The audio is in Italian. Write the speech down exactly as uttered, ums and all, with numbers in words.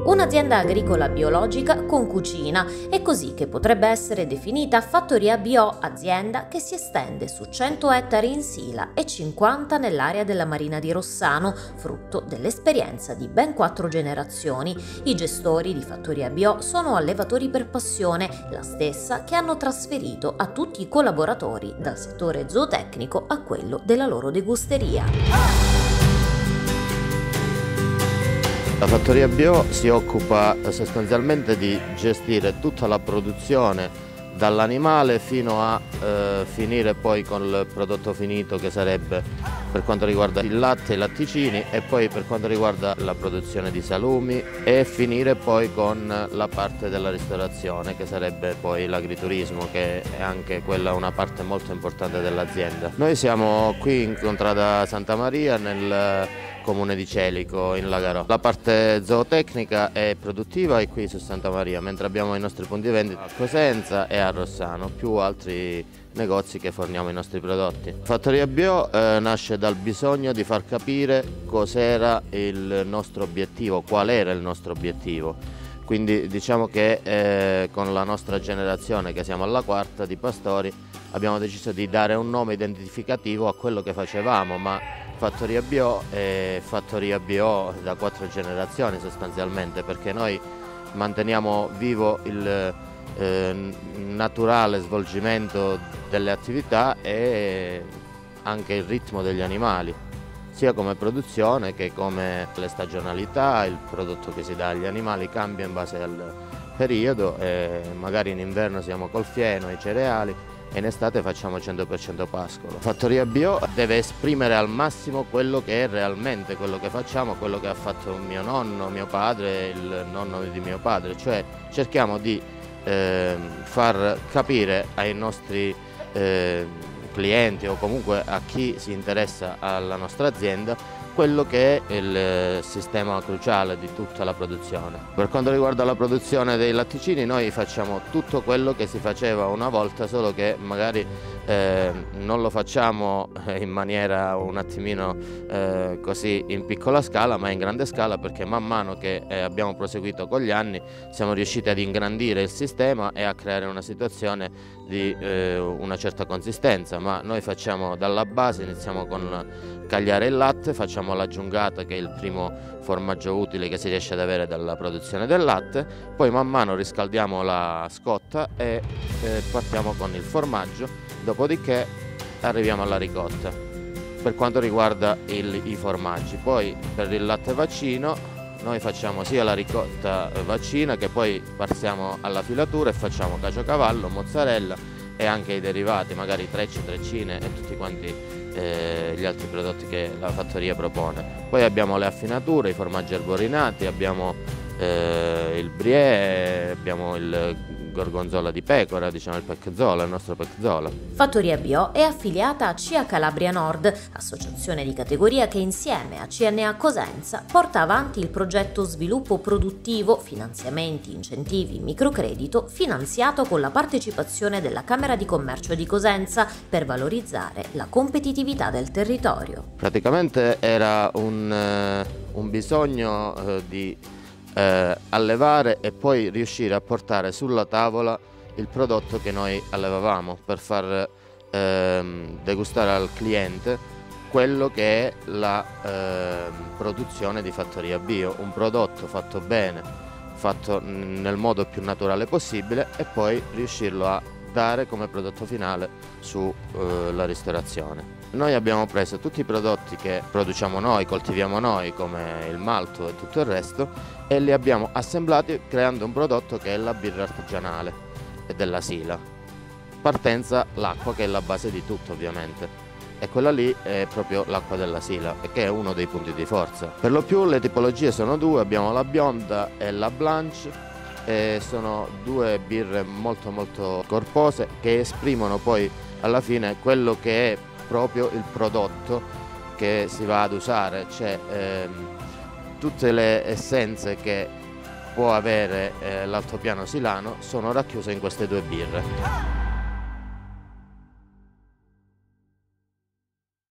Un'azienda agricola biologica con cucina, è così che potrebbe essere definita Fattoria Bio, azienda che si estende su cento ettari in Sila e cinquanta nell'area della Marina di Rossano, frutto dell'esperienza di ben quattro generazioni. I gestori di Fattoria Bio sono allevatori per passione, la stessa che hanno trasferito a tutti i collaboratori dal settore zootecnico a quello della loro degusteria. La Fattoria Bio si occupa sostanzialmente di gestire tutta la produzione dall'animale fino a eh, finire poi con il prodotto finito, che sarebbe per quanto riguarda il latte e i latticini, e poi per quanto riguarda la produzione di salumi, e finire poi con la parte della ristorazione, che sarebbe poi l'agriturismo, che è anche quella una parte molto importante dell'azienda. Noi siamo qui in Contrada Santa Maria, nel Comune di Celico, in Lagarò. La parte zootecnica e produttiva è qui su Santa Maria, mentre abbiamo i nostri punti vendita a Cosenza e a Rossano, più altri negozi che forniamo i nostri prodotti. Fattoria Bio eh, nasce dal bisogno di far capire cos'era il nostro obiettivo, qual era il nostro obiettivo. Quindi diciamo che eh, con la nostra generazione, che siamo alla quarta di pastori, abbiamo deciso di dare un nome identificativo a quello che facevamo, ma Fattoria Bio è Fattoria Bio da quattro generazioni sostanzialmente, perché noi manteniamo vivo il eh, naturale svolgimento delle attività e anche il ritmo degli animali, sia come produzione che come le stagionalità. Il prodotto che si dà agli animali cambia in base al periodo, e magari in inverno siamo col fieno, i cereali, e in estate facciamo cento per cento pascolo. Fattoria Bio deve esprimere al massimo quello che è realmente quello che facciamo, quello che ha fatto mio nonno, mio padre, il nonno di mio padre, cioè cerchiamo di eh, far capire ai nostri eh, clienti o comunque a chi si interessa alla nostra azienda quello che è il sistema cruciale di tutta la produzione. Per quanto riguarda la produzione dei latticini, noi facciamo tutto quello che si faceva una volta, solo che magari eh, non lo facciamo in maniera un attimino eh, così in piccola scala, ma in grande scala, perché man mano che eh, abbiamo proseguito con gli anni siamo riusciti ad ingrandire il sistema e a creare una situazione di eh, una certa consistenza. Ma noi facciamo dalla base, iniziamo con cagliare il latte, facciamo la giungata, che è il primo formaggio utile che si riesce ad avere dalla produzione del latte, poi man mano riscaldiamo la scotta e eh, partiamo con il formaggio, dopodiché arriviamo alla ricotta. Per quanto riguarda il, i formaggi, poi per il latte vaccino noi facciamo sia la ricotta vaccina, che poi passiamo alla filatura e facciamo caciocavallo, mozzarella e anche i derivati, magari trecce, treccine e tutti quanti Eh, gli altri prodotti che la fattoria propone. Poi abbiamo le affinature, i formaggi arborinati, abbiamo eh, il brie, abbiamo il gorgonzola di pecora, diciamo il peczola, il nostro peczola. Fattoria Bio è affiliata a C I A Calabria Nord, associazione di categoria che insieme a C N A Cosenza porta avanti il progetto Sviluppo Produttivo, finanziamenti, incentivi, microcredito, finanziato con la partecipazione della Camera di Commercio di Cosenza per valorizzare la competitività del territorio. Praticamente era un, uh, un bisogno uh, di Eh, allevare e poi riuscire a portare sulla tavola il prodotto che noi allevavamo, per far ehm, degustare al cliente quello che è la ehm, produzione di Fattoria Bio, un prodotto fatto bene, fatto nel modo più naturale possibile, e poi riuscirlo a dare come prodotto finale sulla eh, ristorazione. Noi abbiamo preso tutti i prodotti che produciamo noi, coltiviamo noi, come il malto e tutto il resto, e li abbiamo assemblati creando un prodotto che è la birra artigianale della Sila. Partenza l'acqua, che è la base di tutto ovviamente, e quella lì è proprio l'acqua della Sila, che è uno dei punti di forza. Per lo più le tipologie sono due, abbiamo la bionda e la blanche, e sono due birre molto molto corpose che esprimono poi alla fine quello che è proprio il prodotto che si va ad usare, cioè ehm, tutte le essenze che può avere eh, l'altopiano silano sono racchiuse in queste due birre.